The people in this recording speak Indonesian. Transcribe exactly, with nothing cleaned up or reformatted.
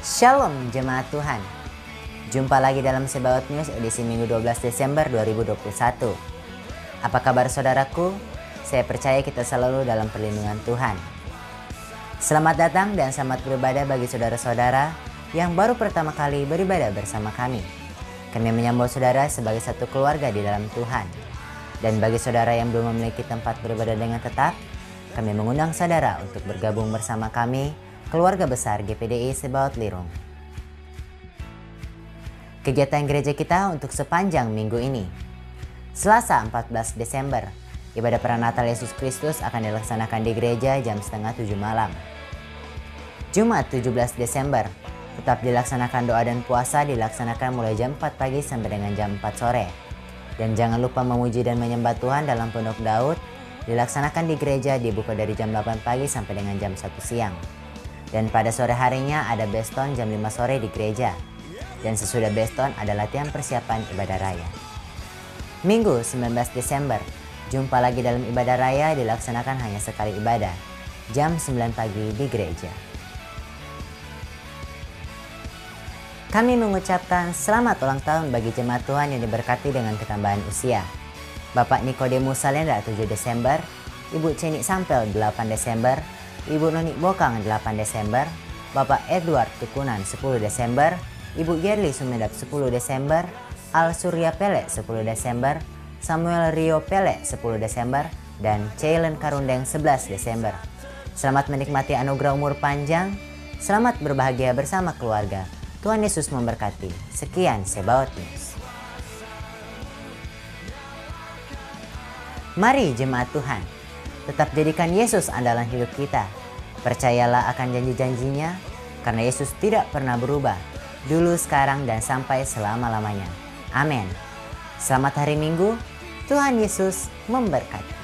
Shalom jemaat Tuhan. Jumpa lagi dalam Sebaot News edisi Minggu dua belas Desember dua ribu dua puluh satu. Apa kabar saudaraku? Saya percaya kita selalu dalam perlindungan Tuhan. Selamat datang dan selamat beribadah bagi saudara-saudara yang baru pertama kali beribadah bersama kami. Kami menyambut saudara sebagai satu keluarga di dalam Tuhan. Dan bagi saudara yang belum memiliki tempat beribadah dengan tetap, kami mengundang saudara untuk bergabung bersama kami, keluarga besar G P D I Sebaot Lirung. Kegiatan gereja kita untuk sepanjang minggu ini. Selasa empat belas Desember, ibadah peranatal Yesus Kristus akan dilaksanakan di gereja jam setengah tujuh malam. Jumat tujuh belas Desember, tetap dilaksanakan doa dan puasa dilaksanakan mulai jam empat pagi sampai dengan jam empat sore. Dan jangan lupa memuji dan menyembah Tuhan dalam Pondok Daud, dilaksanakan di gereja dibuka dari jam delapan pagi sampai dengan jam satu siang. Dan pada sore harinya ada beston jam lima sore di gereja. Dan sesudah beston ada latihan persiapan ibadah raya. Minggu sembilan belas Desember, jumpa lagi dalam ibadah raya dilaksanakan hanya sekali ibadah, jam sembilan pagi di gereja. Kami mengucapkan selamat ulang tahun bagi jemaat Tuhan yang diberkati dengan ketambahan usia. Bapak Nikodemus Salendra tujuh Desember, Ibu Ceni Sampel delapan Desember, Ibu Noni Bokang delapan Desember, Bapak Edward Tukunan sepuluh Desember, Ibu Gerli Sumedap sepuluh Desember, Al Surya Pele sepuluh Desember, Samuel Rio Pele sepuluh Desember, dan Cailen Karundeng sebelas Desember. Selamat menikmati anugerah umur panjang, selamat berbahagia bersama keluarga. Tuhan Yesus memberkati. Sekian Sebaot News. Mari jemaat Tuhan, tetap jadikan Yesus andalan hidup kita. Percayalah akan janji-janjinya, karena Yesus tidak pernah berubah, dulu, sekarang, dan sampai selama-lamanya. Amin. Selamat hari Minggu, Tuhan Yesus memberkati.